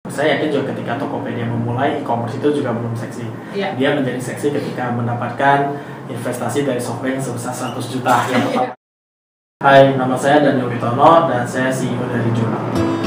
Saya yakin juga ketika Tokopedia memulai e-commerce itu juga belum seksi. Dia menjadi seksi ketika mendapatkan investasi dari SoftBank sebesar 100 juta yang pertama. Hai, nama saya Daniel Witono dan saya CEO dari Jurnal.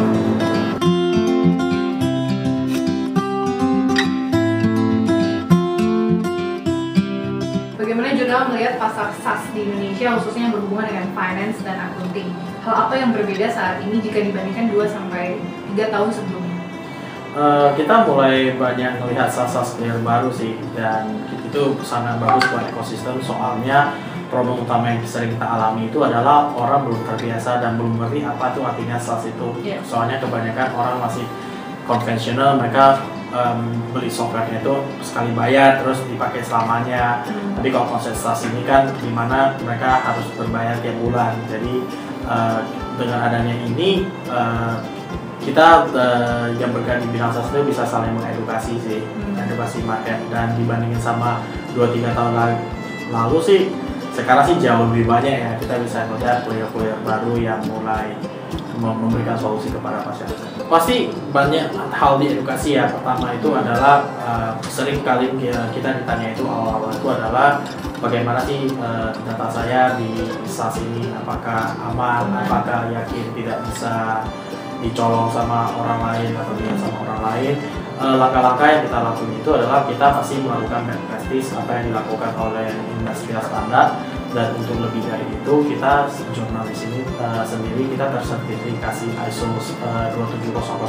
Bagaimana Jurnal melihat pasar SaaS di Indonesia khususnya yang berhubungan dengan finance dan accounting? Hal apa yang berbeda saat ini jika dibandingkan 2-3 tahun sebelumnya? Kita mulai banyak melihat SaaS player baru sih, dan itu sangat bagus buat ekosistem. Soalnya problem utama yang sering kita alami itu adalah orang belum terbiasa dan belum ngerti apa tuh artinya SaaS itu. Soalnya kebanyakan orang masih konvensional, mereka beli softwarenya itu sekali bayar terus dipakai selamanya. Tapi kalau konsep SaaS ini kan dimana mereka harus berbayar tiap bulan. Jadi dengan adanya ini kita yang bergerak di bidang SaaS itu bisa saling mengedukasi sih, edukasi market. Dan dibandingin sama 2-3 tahun lalu sih, sekarang sih jauh lebih banyak ya. Kita bisa melihat player-player baru yang mulai memberikan solusi kepada pasien. Pasti banyak hal di edukasi ya. Pertama itu adalah sering kali kita ditanya itu awal-awal itu adalah bagaimana sih data saya di SaaS ini, apakah aman, apakah yakin tidak bisa dicolong sama orang lain atau tidak sama orang lain. Langkah-langkah yang kita lakukan itu adalah kita masih melakukan best practice apa yang dilakukan oleh industrial standar, dan untuk lebih dari itu kita Jurnal di sini sendiri kita tersertifikasi ISO 27001,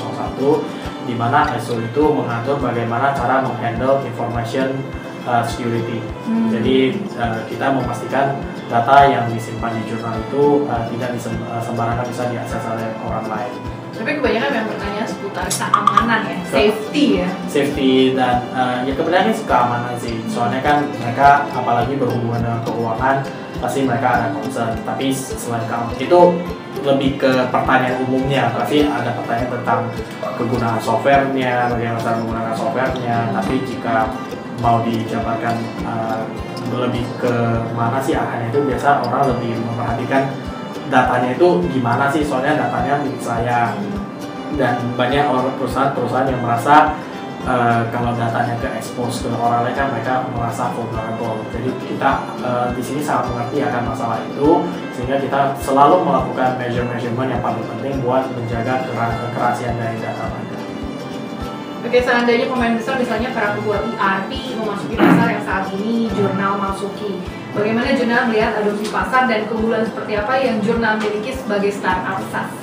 di mana ISO itu mengatur bagaimana cara menghandle information security. Jadi kita memastikan data yang disimpan di Jurnal itu tidak sembarangan bisa diakses oleh orang lain. Tapi kebanyakan yang bertanya seputar keamanan ya, safety ya. Safety dan ya kebanyakan sih keamanan sih. Soalnya kan mereka apalagi berhubungan dengan keuangan, pasti mereka ada concern. Tapi selain keamanan itu lebih ke pertanyaan umumnya. Pasti ada pertanyaan tentang kegunaan softwarenya, bagaimana cara menggunakan softwarenya. Tapi jika mau dijabarkan lebih ke mana sih arahnya, itu biasa orang lebih memperhatikan datanya itu gimana sih, soalnya datanya milik saya. Dan banyak orang perusahaan yang merasa kalau datanya ke expose ke orang lain kan mereka merasa vulnerable. Jadi kita di sini sangat mengerti akan masalah itu, sehingga kita selalu melakukan measurement yang paling penting buat menjaga kerahasiaan dari data mereka. Oke, seandainya pemain besar misalnya para pembuat ERP memasuki pasar yang saat ini Jurnal masuki, bagaimana Jurnal melihat adopsi pasar dan keunggulan seperti apa yang Jurnal miliki sebagai startup SaaS?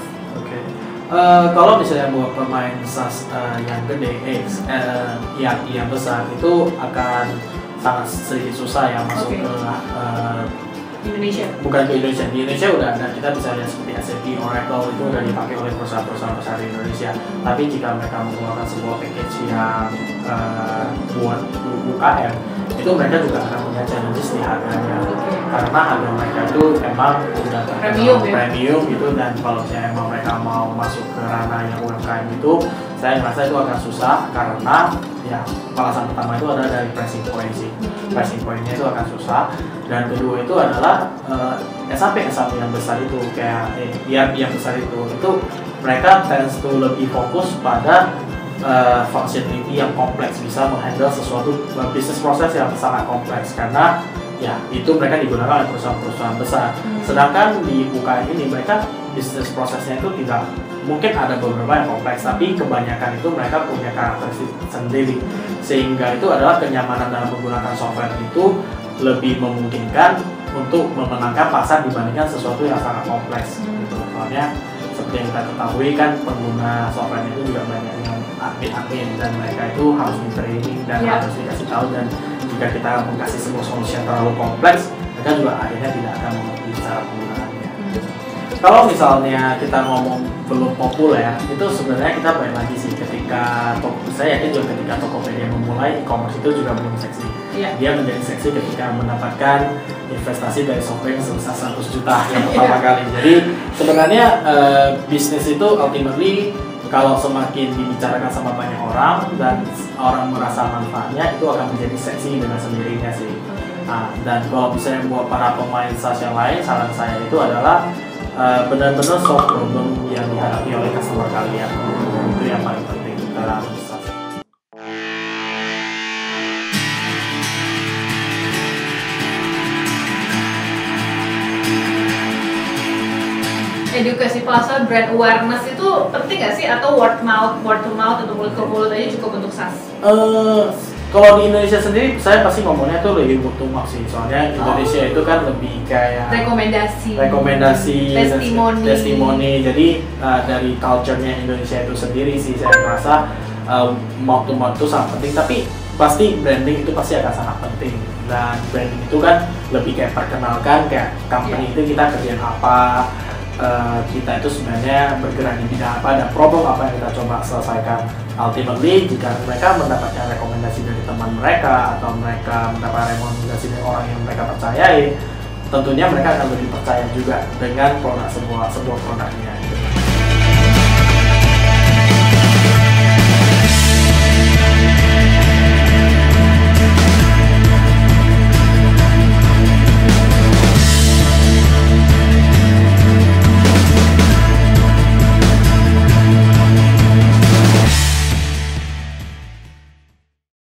Kalau misalnya buat pemain SaaS yang gede, ERP yang besar, itu akan sangat sedikit susah ya masuk ke Indonesia. Bukan ke Indonesia, di Indonesia udah ada, kita bisa lihat seperti SAP, Oracle itu udah dipakai oleh perusahaan-perusahaan besar di Indonesia. Tapi jika mereka mengeluarkan sebuah package yang buat UKM, itu mereka juga akan punya challenges di harganya. Karena harga mereka itu emang udah premium gitu, dan kalau misalnya emang mereka mau masuk ke ranah yang UMKM itu, saya merasa itu akan susah karena ya alasan pertama itu adalah dari pricing point sih. Pricing pointnya itu akan susah, dan kedua itu adalah SAP yang besar itu kayak ERP yang besar itu mereka tends to lebih fokus pada functionality yang kompleks, bisa menghandle sesuatu bisnis proses yang sangat kompleks, karena ya itu mereka digunakan oleh perusahaan-perusahaan besar. Sedangkan di UKM ini mereka bisnis prosesnya itu tidak, mungkin ada beberapa yang kompleks, tapi kebanyakan itu mereka punya karakteristik sendiri, sehingga itu adalah kenyamanan dalam menggunakan software itu lebih memungkinkan untuk memenangkan pasar dibandingkan sesuatu yang sangat kompleks. Soalnya seperti yang kita ketahui kan pengguna software itu juga banyak yang admin, dan mereka itu harus di training dan harus dikasih tahu, dan jika kita mengasih sebuah solusi yang terlalu kompleks, mereka juga akhirnya tidak akan mengerti cara penggunaannya. Kalau misalnya kita ngomong belum populer, itu sebenarnya kita balik lagi sih ketika saya yakin juga ketika Tokopedia memulai e-commerce itu juga belum seksi. Dia menjadi seksi ketika mendapatkan investasi dari SoftBank sebesar 100 juta yang pertama kali. Jadi sebenarnya bisnis itu ultimately kalau semakin dibicarakan sama banyak orang dan orang merasa manfaatnya, itu akan menjadi seksi dengan sendirinya sih. Dan kalau misalnya buat para pemain SaaS yang lain, saran saya itu adalah benar-benar solve problem yang dihadapi oleh customer kalian. Itu yang paling penting. edukasi pasar, brand awareness itu penting nggak sih? Atau word to mouth atau mulut ke mulut aja cukup untuk SaaS? Kalau di Indonesia sendiri, saya pasti ngomongnya tuh lebih word to mouth sih. Soalnya Indonesia itu kan lebih kayak rekomendasi, testimoni. Jadi dari culture-nya Indonesia itu sendiri sih, saya merasa mouth to mouth itu sangat penting. Tapi pasti branding itu pasti akan sangat penting. Dan branding itu kan lebih kayak perkenalkan kayak company itu kita kerjaan apa, kita itu sebenarnya bergerak di bidang apa, dan problem apa yang kita coba selesaikan. Ultimately, jika mereka mendapatkan rekomendasi dari teman mereka atau mereka mendapat rekomendasi dari orang yang mereka percayai, tentunya mereka akan lebih percaya juga dengan sebuah produknya.